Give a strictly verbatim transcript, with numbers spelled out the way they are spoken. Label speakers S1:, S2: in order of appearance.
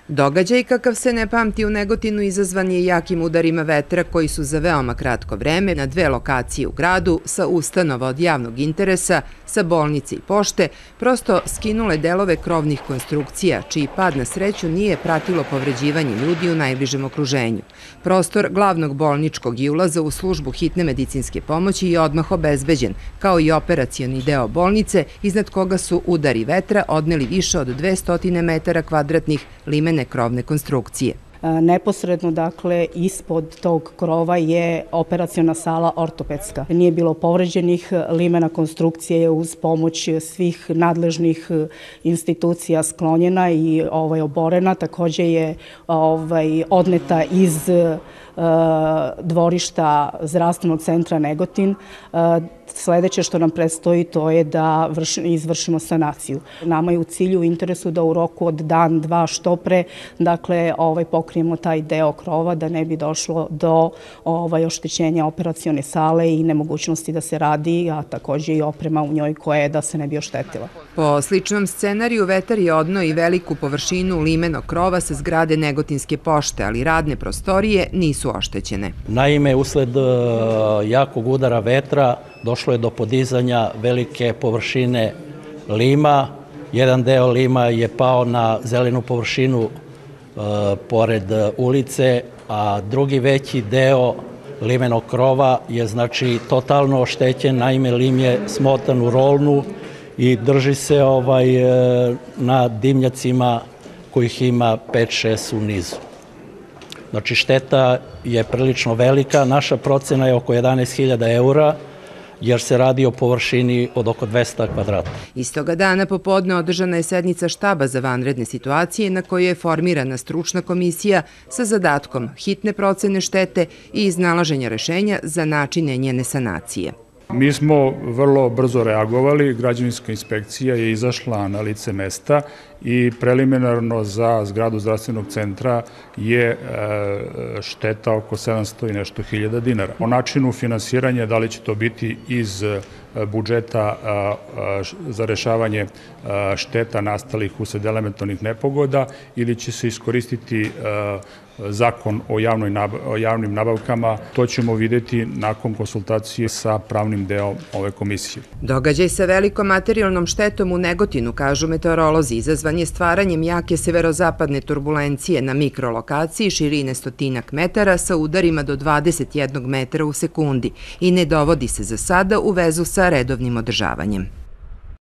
S1: Događaj kakav se ne pamti u Negotinu izazvan je jakim udarima vetra koji su za veoma kratko vreme na dve lokacije u gradu sa ustanova od javnog interesa, sa bolnice i pošte, prosto skinule delove krovnih konstrukcija, čiji pad na sreću nije pratilo povređivanje ljudi u najbližem okruženju. Prostor glavnog bolničkog i ulaza u službu hitne medicinske pomoći je odmah obezbeđen, kao i operacioni deo bolnice, iznad koga su udari vetra odneli više od dvesta metara kvadratnih limene krovne konstrukcije.
S2: Neposredno, dakle, ispod tog krova je operaciona sala ortopedska. Nije bilo povređenih, limena konstrukcije je uz pomoć svih nadležnih institucija sklonjena i ovaj, oborena. Takođe je ovaj, odneta iz dvorišta zdravstvenog centra Negotin. Sledeće što nam predstoji to je da izvršimo sanaciju. Nama je u cilju u interesu da u roku od dan, dva, što pre, dakle, ovaj, pokrijemo taj deo krova da ne bi došlo do ovaj, oštećenja operacione sale i nemogućnosti da se radi, a takođe i oprema u njoj koja je da se ne bi oštetila.
S1: Po sličnom scenariju vetar je odneo i veliku površinu limenog krova sa zgrade Negotinske pošte, ali radne prostorije nisu oštećene.
S3: Naime, usled jakog udara vetra došlo je do podizanja velike površine lima. Jedan deo lima je pao na zelenu površinu e, pored ulice, a drugi veći deo limenog krova je znači totalno oštećen. Naime, lim je smotan u rolnu i drži se ovaj, e, na dimnjacima kojih ima pet šest u nizu. Znači, šteta je prilično velika. Naša procena je oko jedanaest hiljada eura, jer se radi o površini od oko dvesta kvadrata.
S1: Istoga dana popodne održana je sednica štaba za vanredne situacije na kojoj je formirana stručna komisija sa zadatkom hitne procene štete i iznalaženja rešenja za načine njene sanacije.
S4: Mi smo vrlo brzo reagovali, građevinska inspekcija je izašla na lice mesta i preliminarno za zgradu zdravstvenog centra je šteta oko sedamsto i nešto hiljada dinara. O načinu finansiranja, da li će to biti iz budžeta za rešavanje šteta nastalih usled elementarnih nepogoda ili će se iskoristiti zakon o javnim nabavkama, to ćemo videti nakon konsultacije sa pravnim deom ove komisije.
S1: Događaj sa velikom materijalnom štetom u Negotinu, kažu meteorolozi, izazvan je stvaranjem jake severozapadne turbulencije na mikrolokaciji širine stotinak metara sa udarima do dvadeset jednog metra u sekundi i ne dovodi se za sada u vezu sa redovnim održavanjem.